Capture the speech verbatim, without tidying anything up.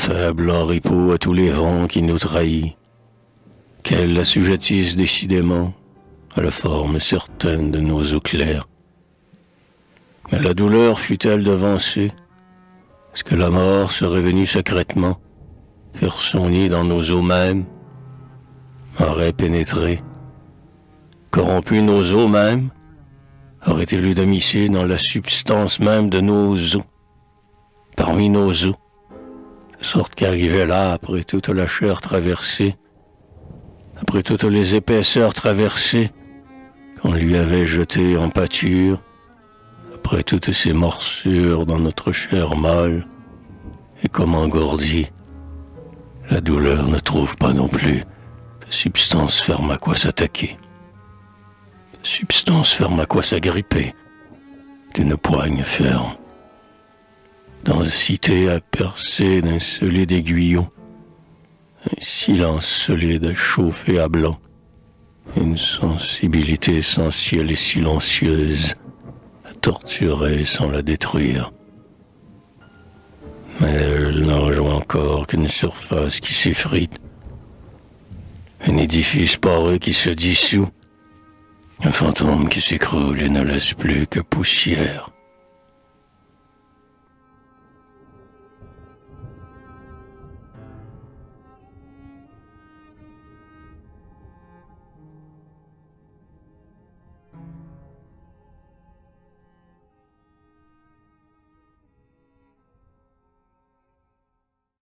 faible oripeau à tous les vents qui nous trahit, qu'elle l'assujettisse décidément à la forme certaine de nos eaux claires. Mais la douleur fut-elle devancée? Est-ce que la mort serait venue secrètement faire son nid dans nos eaux mêmes, aurait pénétré, corrompu nos eaux mêmes, aurait-il eu domicile dans la substance même de nos eaux, parmi nos eaux, de sorte qu'arrivait là, après toute la chair traversée, après toutes les épaisseurs traversées, qu'on lui avait jetées en pâture, après toutes ces morsures dans notre chair molle, et comme engourdie, la douleur ne trouve pas non plus de substance ferme à quoi s'attaquer, de substance ferme à quoi s'agripper, d'une poigne ferme, densité à percer d'un solide aiguillon, un silence solide à chauffer à blanc, une sensibilité essentielle et silencieuse à torturer sans la détruire. Mais elle n'en rejoint encore qu'une surface qui s'effrite, un édifice poreux qui se dissout, un fantôme qui s'écroule et ne laisse plus que poussière.